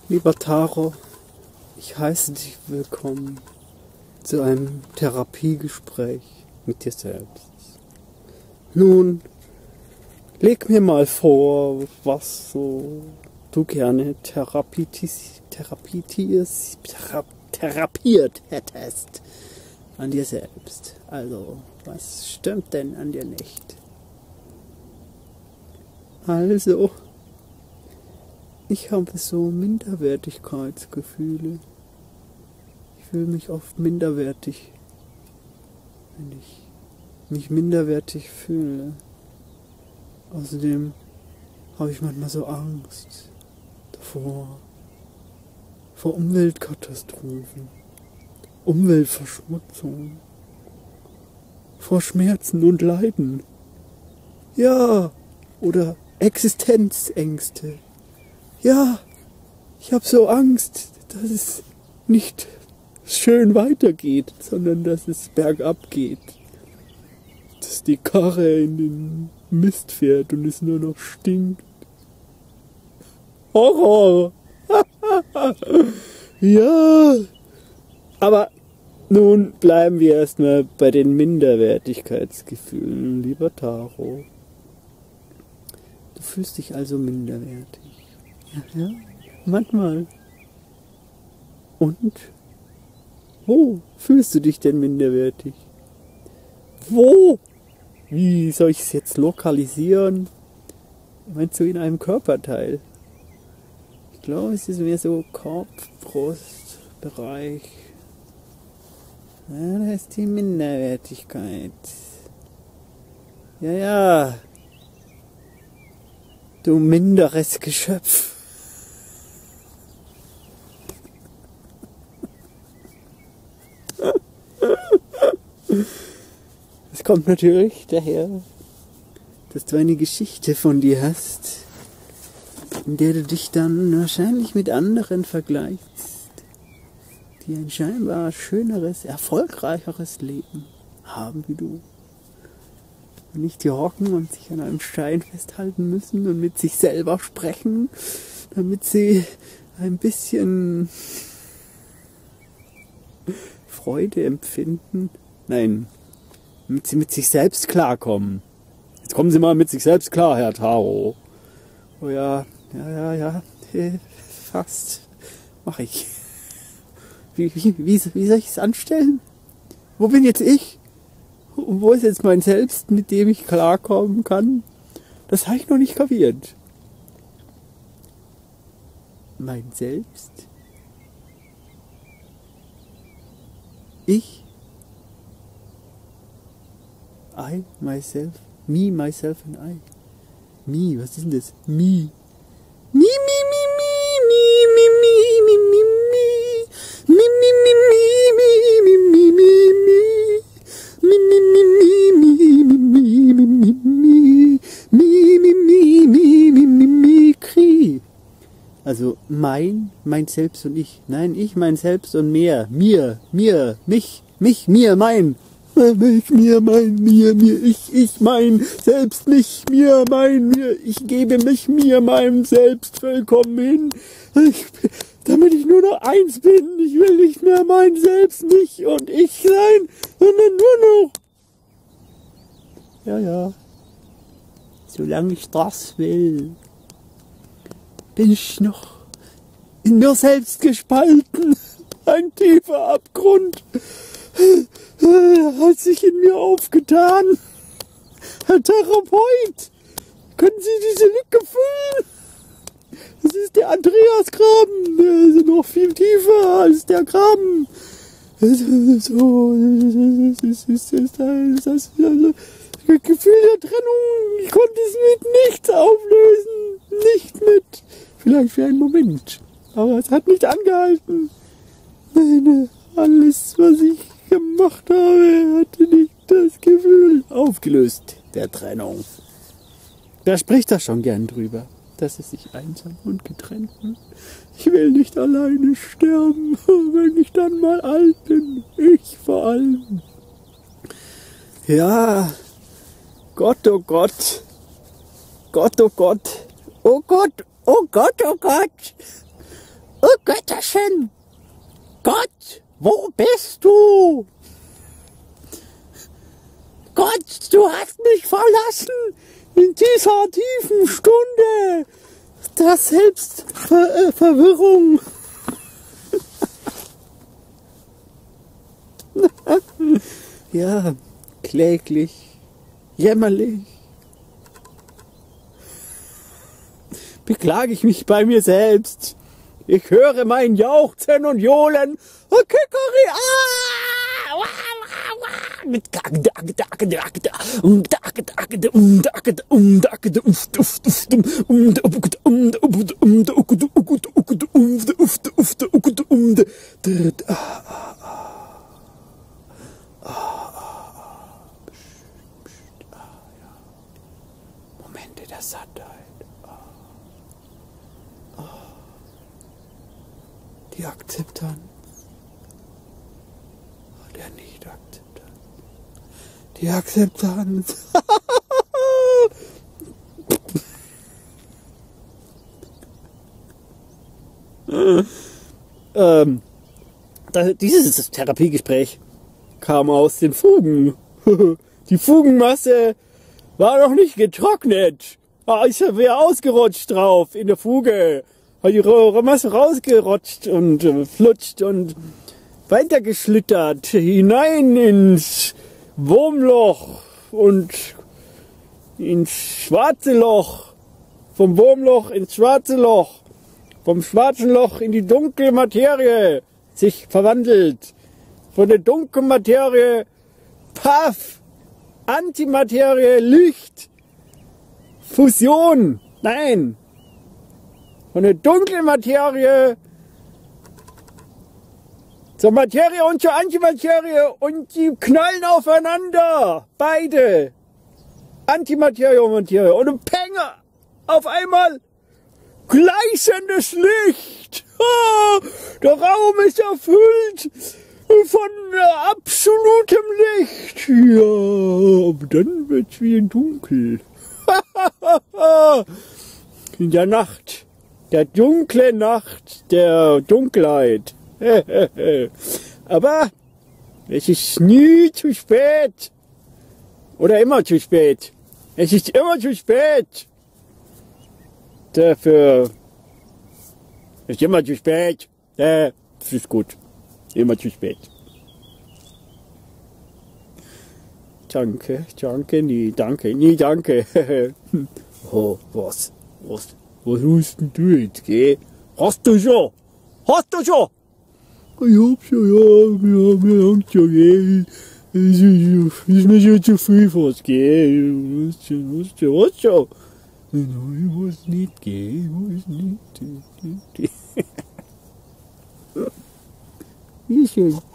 Lieber Taro, ich heiße dich willkommen zu einem Therapiegespräch mit dir selbst. Nun, leg mir mal vor, was so du gerne therapiert hättest an dir selbst. Also, was stimmt denn an dir nicht? Also, ich habe so Minderwertigkeitsgefühle. Ich fühle mich oft minderwertig, wenn ich mich minderwertig fühle. Außerdem habe ich manchmal so Angst davor, vor Umweltkatastrophen, Umweltverschmutzung, vor Schmerzen und Leiden. Ja, oder Existenzängste. Ja, ich habe so Angst, dass es nicht schön weitergeht, sondern dass es bergab geht. Dass die Karre in den Mist fährt und es nur noch stinkt. Horror! Ja! Aber nun bleiben wir erstmal bei den Minderwertigkeitsgefühlen, lieber Taro. Du fühlst dich also minderwertig. Ja, manchmal. Und? Wo fühlst du dich denn minderwertig? Wo? Wie soll ich es jetzt lokalisieren? Meinst du in einem Körperteil? Ich glaube, es ist mehr so Kopf, Brust, Bereich. Ja, da ist die Minderwertigkeit. Ja. Du minderes Geschöpf. Es kommt natürlich daher, dass du eine Geschichte von dir hast, in der du dich dann wahrscheinlich mit anderen vergleichst, die ein scheinbar schöneres, erfolgreicheres Leben haben wie du. Und nicht hier hocken und sich an einem Stein festhalten müssen und mit sich selber sprechen, damit sie ein bisschen Freude empfinden. Nein, damit sie mit sich selbst klarkommen. Jetzt kommen Sie mal mit sich selbst klar, Herr Taro. Oh ja, fast. Mach ich. Wie soll ich es anstellen? Wo bin jetzt ich? Und wo ist jetzt mein Selbst, mit dem ich klarkommen kann? Das habe ich noch nicht kapiert. Mein Selbst? Ich? I, myself, me, myself and I. Me, was ist denn das? Me. Me. Also mein Selbst und ich. Nein, ich, mein Selbst und mir, mich, mir, mein. Ich, mir, mein, mir, ich, mein, selbst, mich, mir, mein, mir, ich gebe mich, mir, meinem Selbst vollkommen hin, damit ich nur noch eins bin, ich will nicht mehr mein Selbst, mich und ich sein, sondern nur noch. Ja, solange ich das will, bin ich noch in mir selbst gespalten, ein tiefer Abgrund hat sich in mir aufgetan. Herr Therapeut, können Sie diese Lücke füllen? Das ist der Andreasgraben, der ist noch viel tiefer als der Graben. Das Gefühl der Trennung, ich konnte es mit nichts auflösen, nicht mit, vielleicht für einen Moment, aber es hat nicht angehalten. Alles, was ich gemacht habe, hatte nicht das Gefühl aufgelöst der Trennung. Wer spricht da schon gern drüber, dass es sich einsam und getrennt fühlt? Ich will nicht alleine sterben, wenn ich dann mal alt bin. Ich vor allem. Ja, Gott, oh Gott. Gott, oh Gott. Oh Gott, oh Gott, oh Gott. Götterchen! Gott, wo bist du? Gott, du hast mich verlassen in dieser tiefen Stunde der Selbstverwirrung. Ja, kläglich, jämmerlich beklage ich mich bei mir selbst. Ich höre mein Jauchzen und Johlen. Kikori, mit Momente der Sattheit. Die Akzeptanz. Der Nicht-Akzeptanz. Die Akzeptanz. Dieses Therapiegespräch kam aus den Fugen. Die Fugenmasse war noch nicht getrocknet. Ich wäre ausgerutscht drauf in der Fuge. Hat die Masse rausgerutscht und flutscht und weitergeschlittert hinein ins Wurmloch und ins schwarze Loch. Vom Wurmloch ins schwarze Loch. Vom schwarzen Loch in die dunkle Materie sich verwandelt. Von der dunklen Materie, paff, Antimaterie, Licht, Fusion, nein. Von der dunklen Materie zur Materie und zur Antimaterie und die knallen aufeinander. Beide. Antimaterie und Materie. Und ein Penge. Auf einmal gleißendes Licht. Der Raum ist erfüllt von absolutem Licht. Ja, aber dann wird's wieder dunkel. In der Nacht. Der dunkle Nacht der Dunkelheit. Aber es ist nie zu spät. Oder immer zu spät. Es ist immer zu spät. Dafür ist immer zu spät. Das ist gut. Immer zu spät. Danke, nie danke. Oh, was willst denn du jetzt, gell? Hast du schon? Ich hab schon, ja, mir langt schon, gell? Ist mir schon zu viel fast, gell? Hast schon. Nein, ich weiß nicht, gell? Ich weiß nicht. Wie schön.